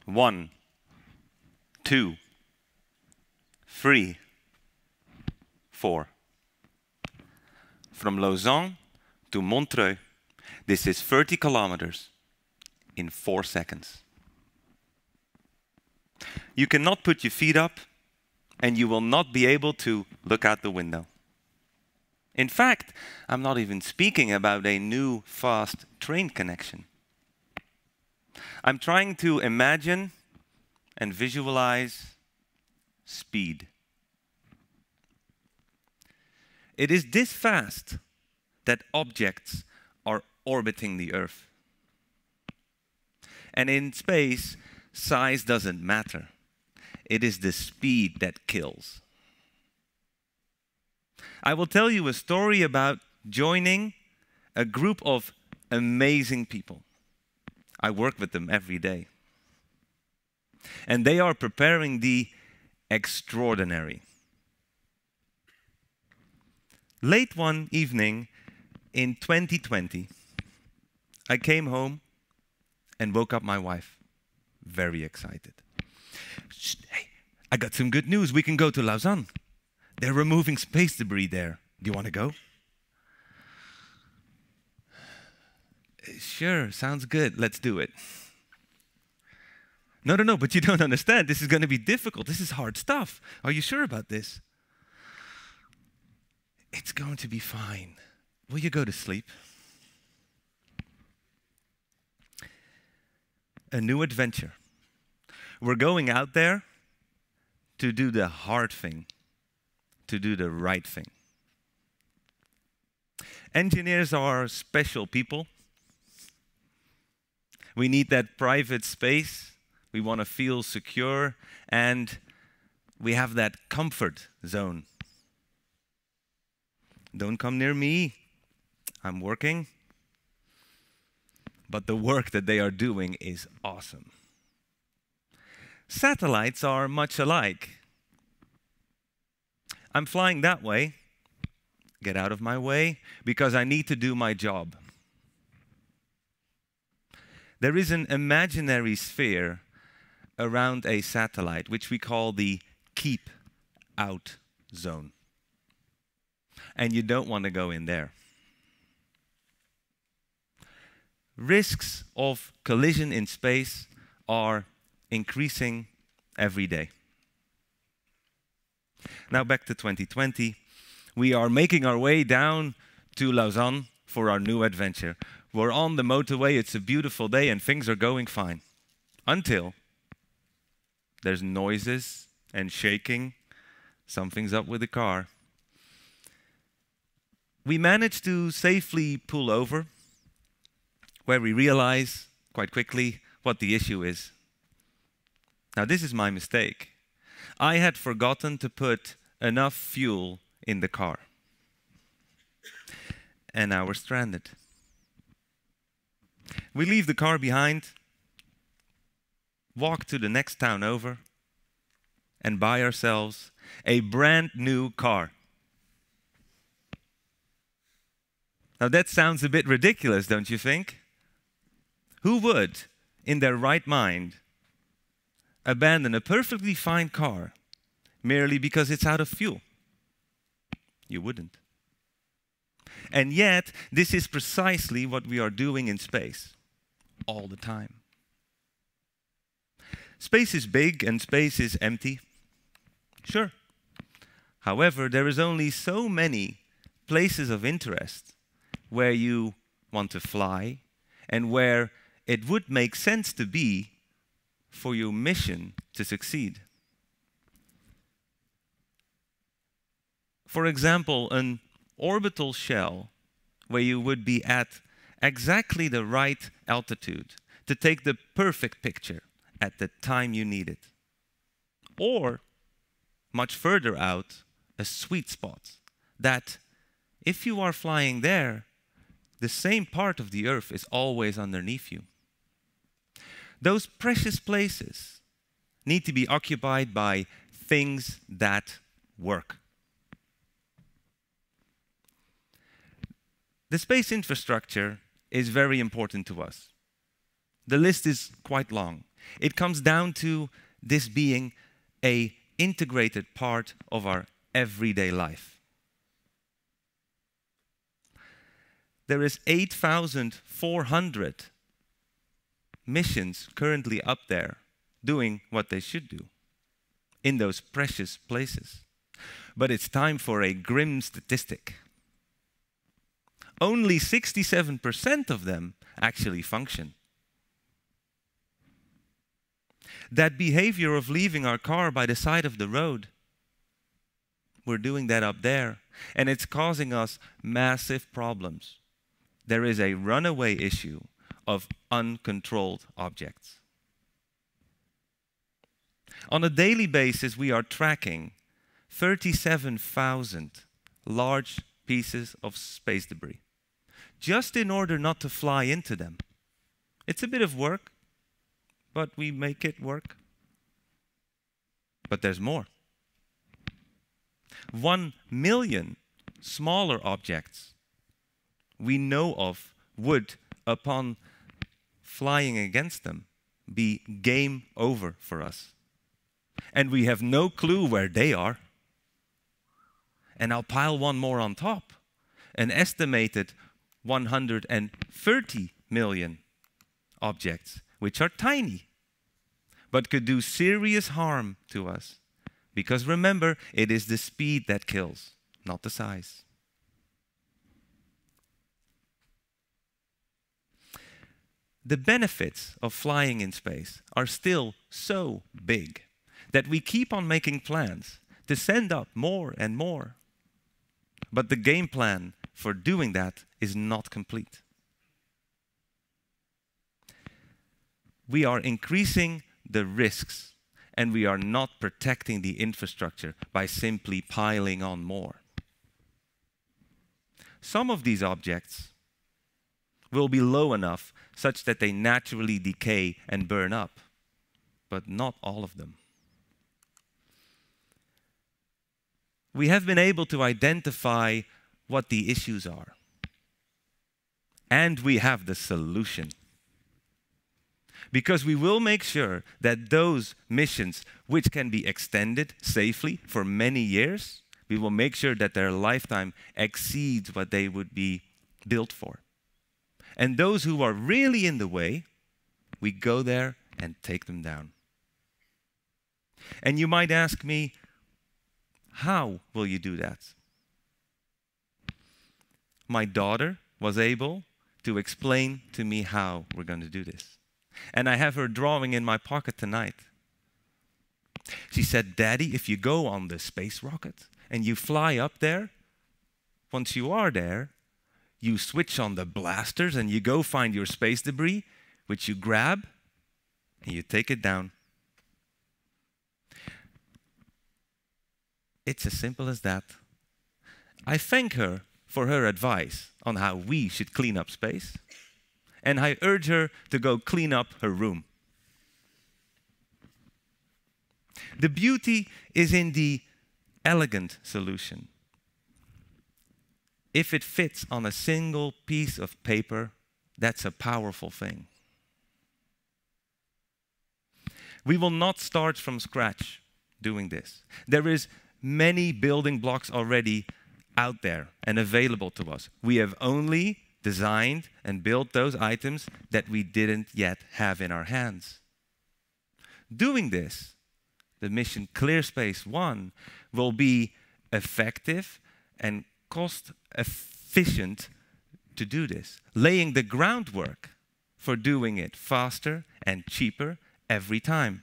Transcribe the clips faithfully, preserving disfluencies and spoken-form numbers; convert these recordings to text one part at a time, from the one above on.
One, two, three, four. From Lausanne to Montreux, this is thirty kilometers in four seconds. You cannot put your feet up, and you will not be able to look out the window. In fact, I'm not even speaking about a new fast train connection. I'm trying to imagine and visualize speed. It is this fast that objects are orbiting the Earth. And in space, size doesn't matter. It is the speed that kills. I will tell you a story about joining a group of amazing people. I work with them every day. And they are preparing the extraordinary. Late one evening in twenty twenty, I came home and woke up my wife, very excited. Shh, hey, I got some good news. We can go to Lausanne. They're removing space debris there. Do you want to go? Sure, sounds good. Let's do it. No, no, no, but you don't understand. This is going to be difficult. This is hard stuff. Are you sure about this? It's going to be fine. Will you go to sleep? A new adventure. We're going out there to do the hard thing, to do the right thing. Engineers are special people. We need that private space. We want to feel secure, and we have that comfort zone. Don't come near me. I'm working. But the work that they are doing is awesome. Satellites are much alike. I'm flying that way. Get out of my way, because I need to do my job. There is an imaginary sphere around a satellite, which we call the keep out zone. And you don't want to go in there. Risks of collision in space are increasing every day. Now back to twenty twenty. We are making our way down to Lausanne for our new adventure. We're on the motorway, it's a beautiful day, and things are going fine. Until there's noises and shaking. Something's up with the car. We managed to safely pull over, where we realize quite quickly what the issue is. Now, this is my mistake. I had forgotten to put enough fuel in the car. And now we're stranded. We leave the car behind, walk to the next town over, and buy ourselves a brand new car. Now that sounds a bit ridiculous, don't you think? Who would, in their right mind, abandon a perfectly fine car merely because it's out of fuel? You wouldn't. And yet, this is precisely what we are doing in space all the time. Space is big and space is empty. Sure. However, there is only so many places of interest where you want to fly and where it would make sense to be for your mission to succeed. For example, an orbital shell where you would be at exactly the right altitude to take the perfect picture at the time you need it. Or, much further out, a sweet spot that, if you are flying there, the same part of the Earth is always underneath you. Those precious places need to be occupied by things that work. The space infrastructure is very important to us. The list is quite long. It comes down to this being an integrated part of our everyday life. There is eight thousand four hundred missions currently up there doing what they should do in those precious places. But it's time for a grim statistic. Only sixty-seven percent of them actually function. That behavior of leaving our car by the side of the road, we're doing that up there, and it's causing us massive problems. There is a runaway issue of uncontrolled objects. On a daily basis, we are tracking thirty-seven thousand large pieces of space debris, just in order not to fly into them. It's a bit of work, but we make it work. But there's more. One million smaller objects we know of would, upon flying against them, be game over for us. And we have no clue where they are. And I'll pile one more on top. An estimated one hundred thirty million objects, which are tiny, but could do serious harm to us. Because remember, it is the speed that kills, not the size. The benefits of flying in space are still so big that we keep on making plans to send up more and more. But the game plan for doing that is not complete. We are increasing the risks, and we are not protecting the infrastructure by simply piling on more. Some of these objects will be low enough such that they naturally decay and burn up, but not all of them. We have been able to identify what the issues are, and we have the solution. Because we will make sure that those missions, which can be extended safely for many years, we will make sure that their lifetime exceeds what they would be built for. And those who are really in the way, we go there and take them down. And you might ask me, how will you do that? My daughter was able to explain to me how we're going to do this. And I have her drawing in my pocket tonight. She said, "Daddy, if you go on the space rocket and you fly up there, once you are there, you switch on the blasters and you go find your space debris, which you grab and you take it down." It's as simple as that. I thank her for her advice on how we should clean up space, and I urge her to go clean up her room. The beauty is in the elegant solution. If it fits on a single piece of paper, that's a powerful thing. We will not start from scratch doing this. There is many building blocks already out there and available to us. We have only designed and built those items that we didn't yet have in our hands. Doing this, the mission Clear Space One will be effective and cost efficient to do this, laying the groundwork for doing it faster and cheaper every time.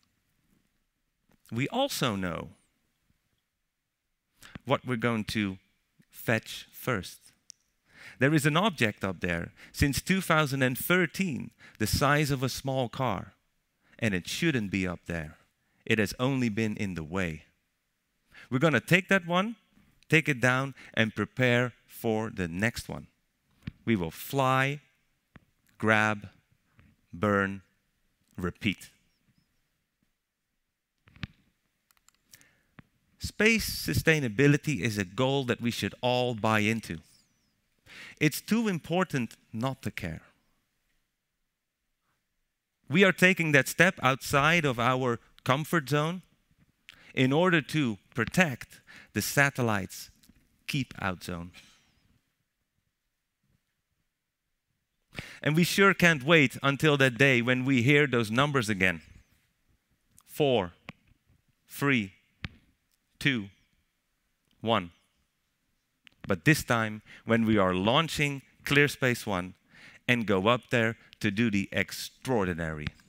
We also know what we're going to fetch first. There is an object up there since two thousand thirteen, the size of a small car, and it shouldn't be up there. It has only been in the way. We're going to take that one, take it down, and prepare for the next one. We will fly, grab, burn, repeat. Space sustainability is a goal that we should all buy into. It's too important not to care. We are taking that step outside of our comfort zone in order to protect the satellite's keep-out zone. And we sure can't wait until that day when we hear those numbers again. Four, three, two, one. But this time, when we are launching ClearSpace One and go up there to do the extraordinary.